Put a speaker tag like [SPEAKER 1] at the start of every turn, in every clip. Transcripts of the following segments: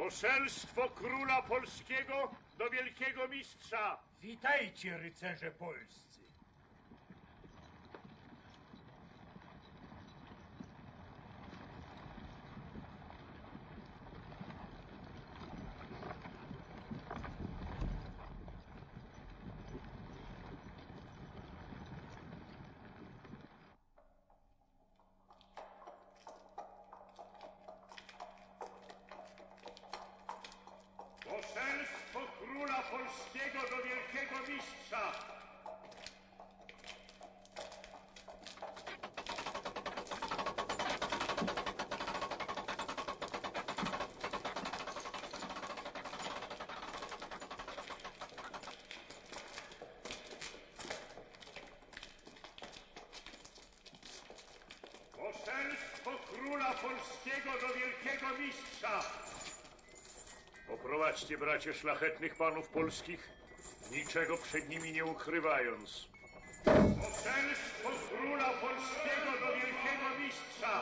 [SPEAKER 1] Poselstwo króla polskiego do wielkiego mistrza.
[SPEAKER 2] Witajcie, rycerze polscy.
[SPEAKER 1] Poselstwo króla polskiego do wielkiego mistrza. Poselstwo króla polskiego do wielkiego mistrza. Poprowadźcie, bracie, szlachetnych panów polskich, niczego przed nimi nie ukrywając. Poselstwo króla polskiego do wielkiego mistrza.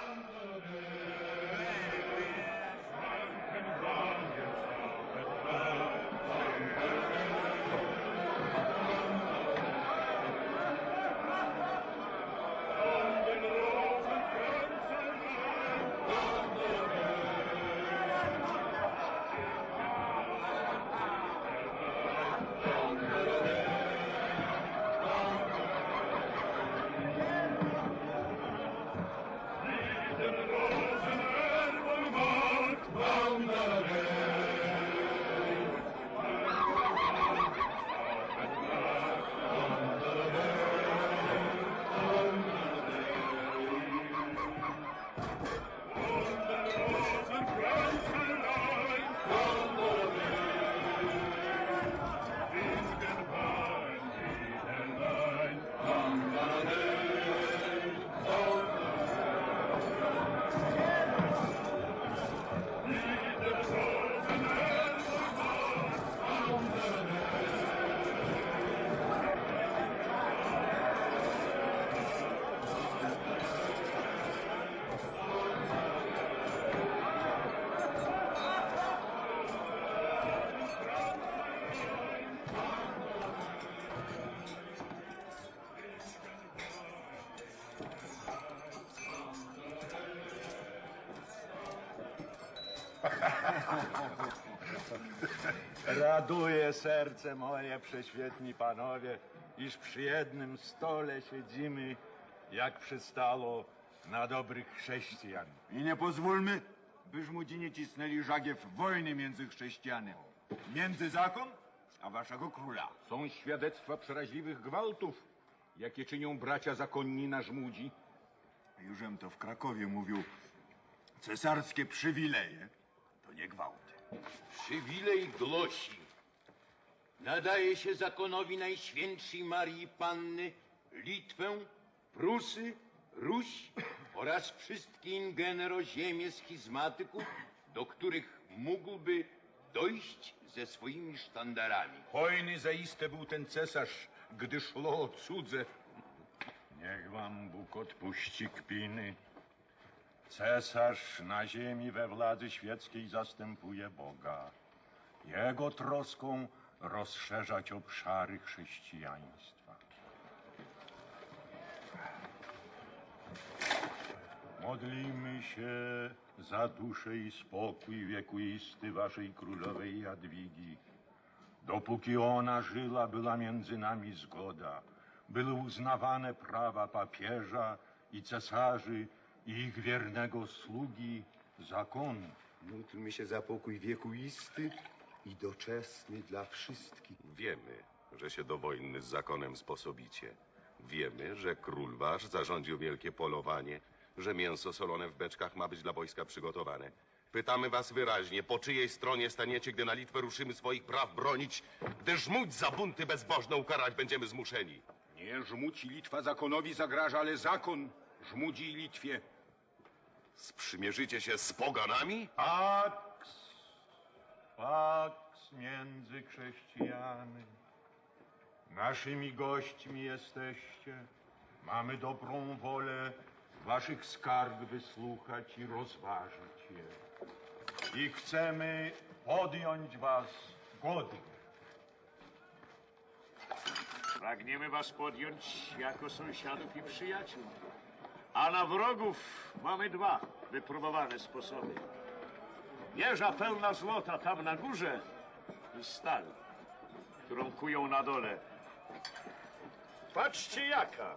[SPEAKER 3] Raduje serce moje, prześwietni panowie, iż przy jednym stole siedzimy, jak przystało na dobrych chrześcijan.
[SPEAKER 4] I nie pozwólmy, byż młodzi nie cisnęli żagiew wojny między chrześcijanami. Między zakon a waszego króla.
[SPEAKER 5] Są świadectwa przeraźliwych gwałtów, jakie czynią bracia zakonni na żmudzi.
[SPEAKER 4] Jużem to w Krakowie mówił, cesarskie przywileje to nie gwałty.
[SPEAKER 6] Przywilej głosi: nadaje się zakonowi Najświętszej Marii Panny Litwę, Prusy, Ruś oraz wszystkie in genero ziemie schizmatyków, do których mógłby dojść ze swoimi sztandarami.
[SPEAKER 5] Hojny zaiste był ten cesarz, gdy szło o cudze.
[SPEAKER 3] Niech wam Bóg odpuści kpiny. Cesarz na ziemi we władzy świeckiej zastępuje Boga. Jego troską rozszerzać obszary chrześcijaństwa. Modlimy się za duszę i spokój wiekuisty waszej królowej Jadwigi. Dopóki ona żyła, była między nami zgoda. Były uznawane prawa papieża i cesarzy i ich wiernego sługi zakonu.
[SPEAKER 7] Módlmy się za pokój wiekuisty i doczesny dla wszystkich.
[SPEAKER 8] Wiemy, że się do wojny z zakonem sposobicie. Wiemy, że król wasz zarządził wielkie polowanie, że mięso solone w beczkach ma być dla wojska przygotowane. Pytamy was wyraźnie, po czyjej stronie staniecie, gdy na Litwę ruszymy swoich praw bronić, gdy żmudź za bunty bezbożne ukarać będziemy zmuszeni.
[SPEAKER 5] Nie żmudź i Litwa zakonowi zagraża, ale zakon żmudzi i Litwie.
[SPEAKER 8] Sprzymierzycie się z poganami?
[SPEAKER 3] Paks między chrześcijanami. Naszymi gośćmi jesteście. Mamy dobrą wolę waszych skarg wysłuchać i rozważyć je. I chcemy podjąć was godnie.
[SPEAKER 1] Pragniemy was podjąć jako sąsiadów i przyjaciół. A na wrogów mamy dwa wypróbowane sposoby. Wieża pełna złota tam na górze i stal, którą kują na dole. Patrzcie jaka!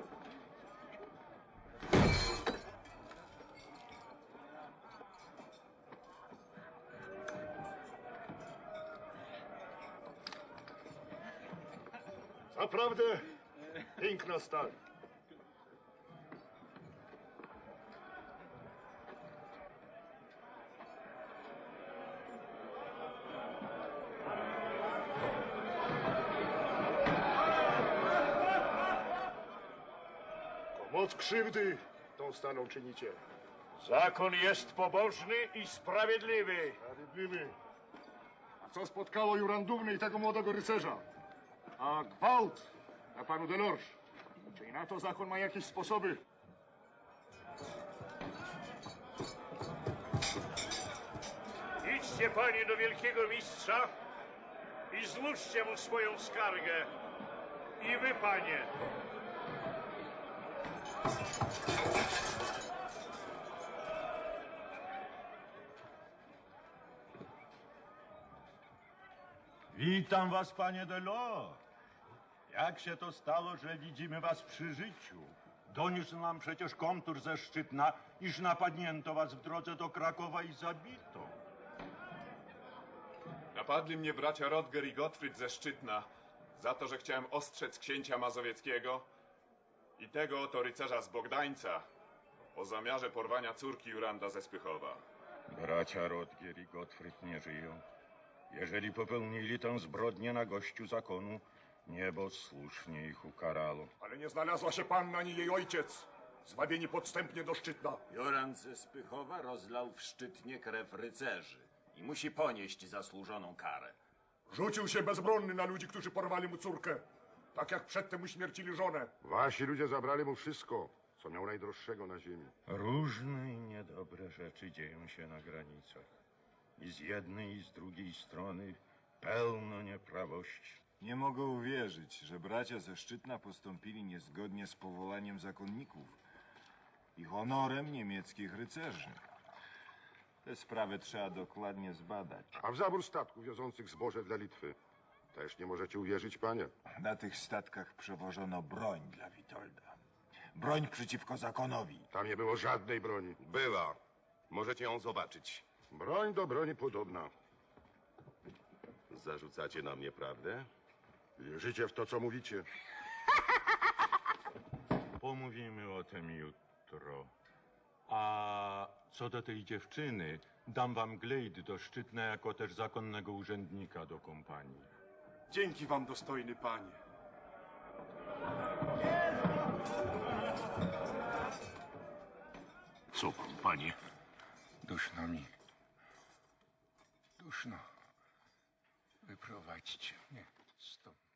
[SPEAKER 1] Naprawdę piękna stal.
[SPEAKER 9] Moc krzywdy tą staną czynicie.
[SPEAKER 1] Zakon jest pobożny i sprawiedliwy.
[SPEAKER 9] Sprawiedliwy. A co spotkało Jurandówny i tego młodego rycerza? A gwałt na panu Delorge. Czy i na to zakon ma jakieś sposoby?
[SPEAKER 1] Idźcie, panie, do wielkiego mistrza i złóżcie mu swoją skargę. I wy, panie.
[SPEAKER 3] Witam was, panie Delors. Jak się to stało, że widzimy was przy życiu? Doniósł nam przecież komtur ze Szczytna, iż napadnięto was w drodze do Krakowa i zabito.
[SPEAKER 10] Napadli mnie bracia Rodger i Gottfried ze Szczytna za to, że chciałem ostrzec księcia mazowieckiego i tego oto rycerza z Bogdańca o zamiarze porwania córki Juranda ze Spychowa.
[SPEAKER 3] Bracia Rodger i Gottfried nie żyją. Jeżeli popełnili tę zbrodnię na gościu zakonu, niebo słusznie ich ukarało.
[SPEAKER 9] Ale nie znalazła się panna ani jej ojciec, zwabieni podstępnie do Szczytna.
[SPEAKER 11] Jurand ze Spychowa rozlał w Szczytnie krew rycerzy i musi ponieść zasłużoną karę.
[SPEAKER 9] Rzucił się bezbronny na ludzi, którzy porwali mu córkę. Tak jak przedtem uśmiercili żonę.
[SPEAKER 12] Wasi ludzie zabrali mu wszystko, co miał najdroższego na ziemi.
[SPEAKER 3] Różne i niedobre rzeczy dzieją się na granicach. I z jednej, i z drugiej strony pełno nieprawości.
[SPEAKER 4] Nie mogę uwierzyć, że bracia ze Szczytna postąpili niezgodnie z powołaniem zakonników i honorem niemieckich rycerzy. Tę sprawę trzeba dokładnie zbadać.
[SPEAKER 12] A w zabór statków wiozących zboże dla Litwy też nie możecie uwierzyć, panie.
[SPEAKER 4] Na tych statkach przewożono broń dla Witolda. Broń przeciwko zakonowi.
[SPEAKER 12] Tam nie było żadnej broni.
[SPEAKER 8] Była. Możecie ją zobaczyć.
[SPEAKER 12] Broń do broni podobna.
[SPEAKER 8] Zarzucacie na mnie prawdę?
[SPEAKER 12] Wierzycie w to, co mówicie?
[SPEAKER 3] Pomówimy o tym jutro. A co do tej dziewczyny, dam wam glejt do Szczytna jako też zakonnego urzędnika do kompanii.
[SPEAKER 9] Dzięki wam, dostojny panie.
[SPEAKER 1] Co pan, panie?
[SPEAKER 3] Duszno mi. Duszno. Wyprowadźcie mnie stąd.